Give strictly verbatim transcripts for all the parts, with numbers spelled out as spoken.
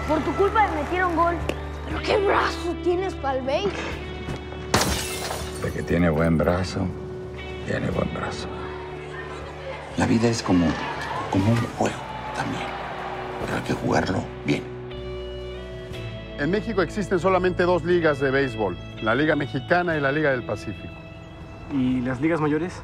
Por tu culpa me metieron gol. Pero qué brazo tienes para el béis. De que tiene buen brazo, tiene buen brazo. La vida es como, como un juego también, pero hay que jugarlo bien. En México existen solamente dos ligas de béisbol, la Liga Mexicana y la Liga del Pacífico. ¿Y las ligas mayores?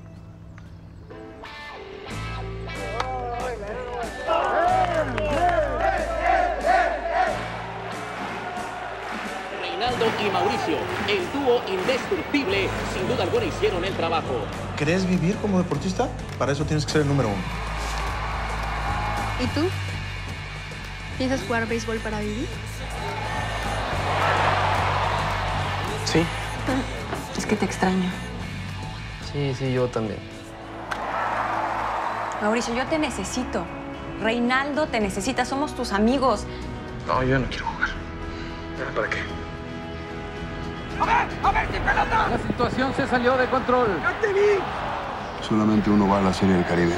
Reinaldo y Mauricio, el dúo indestructible, sin duda alguna hicieron el trabajo. ¿Querés vivir como deportista? Para eso tienes que ser el número uno. ¿Y tú? ¿Piensas jugar béisbol para vivir? Sí. Es que te extraño. Sí, sí, yo también. Mauricio, yo te necesito. Reinaldo te necesita, somos tus amigos. No, yo no quiero jugar. ¿Para qué? ¡A ver! ¡A ver, sin pelota! La situación se salió de control. ¡Ya te vi! Solamente uno va a la Serie del Caribe.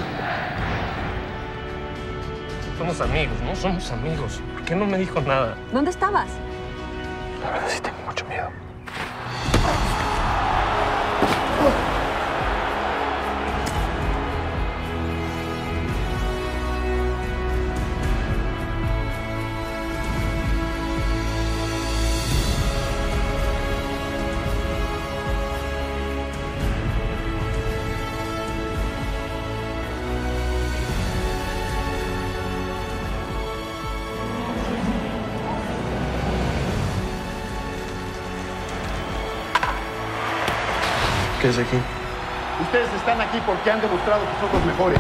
Somos amigos, ¿no? Somos amigos. ¿Por qué no me dijo nada? ¿Dónde estabas? La verdad sí tengo mucho miedo. ¿Qué es aquí? Ustedes están aquí porque han demostrado que son los mejores.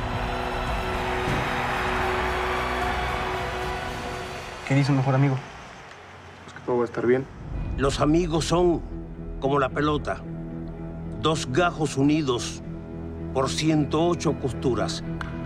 ¿Qué dice un mejor amigo? Es que todo va a estar bien. Los amigos son como la pelota. Dos gajos unidos por ciento ocho costuras.